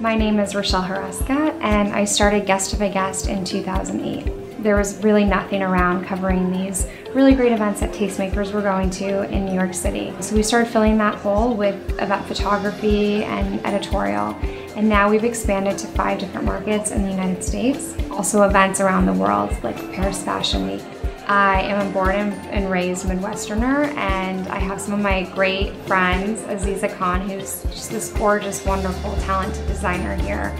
My name is Rachelle Hruska, and I started Guest of a Guest in 2008. There was really nothing around covering these really great events that tastemakers were going to in New York City. So we started filling that hole with event photography and editorial. And now we've expanded to 5 different markets in the United States. Also events around the world, like Paris Fashion Week. I am a born and raised Midwesterner, and I have some of my great friends, Azeeza Khan, who's just this gorgeous, wonderful, talented designer here,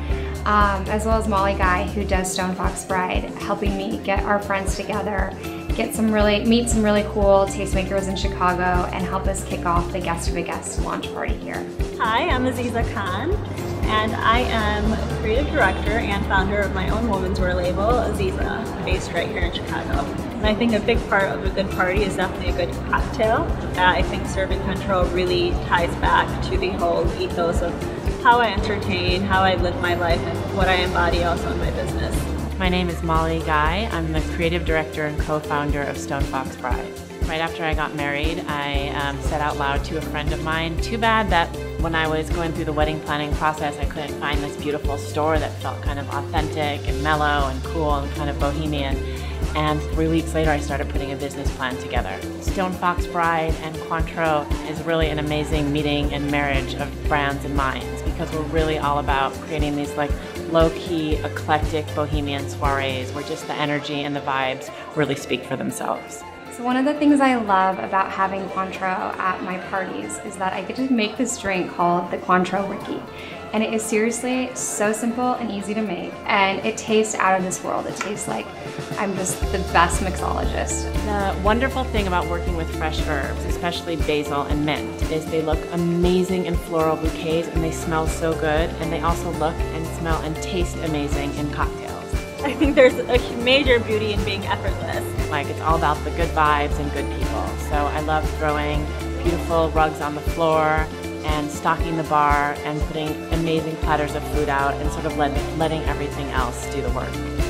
as well as Molly Guy, who does Stone Fox Bride, helping me get our friends together, meet some really cool tastemakers in Chicago, and help us kick off the Guest of a Guest launch party here. Hi, I'm Azeeza Khan, and I am creative director and founder of my own women's wear label, Azeeza, based right here in Chicago. And I think a big part of a good party is definitely a good cocktail. I think serving Cointreau really ties back to the whole ethos of how I entertain, how I live my life, and what I embody also in my business. My name is Molly Guy. I'm the creative director and co-founder of Stone Fox Bride. Right after I got married, I said out loud to a friend of mine, too bad that when I was going through the wedding planning process, I couldn't find this beautiful store that felt kind of authentic and mellow and cool and kind of bohemian. And 3 weeks later, I started putting a business plan together. Stone Fox Bride and Cointreau is really an amazing meeting and marriage of brands and minds, because we're really all about creating these like low-key, eclectic bohemian soirees where just the energy and the vibes really speak for themselves. So one of the things I love about having Cointreau at my parties is that I get to make this drink called the Cointreau Wiki. And it is seriously so simple and easy to make, and it tastes out of this world. It tastes like I'm just the best mixologist. The wonderful thing about working with fresh herbs, especially basil and mint, is they look amazing in floral bouquets and they smell so good, and they also look and smell and taste amazing in cocktails. I think there's a major beauty in being effortless. Like, it's all about the good vibes and good people. So I love throwing beautiful rugs on the floor and stocking the bar and putting amazing platters of food out and sort of letting everything else do the work.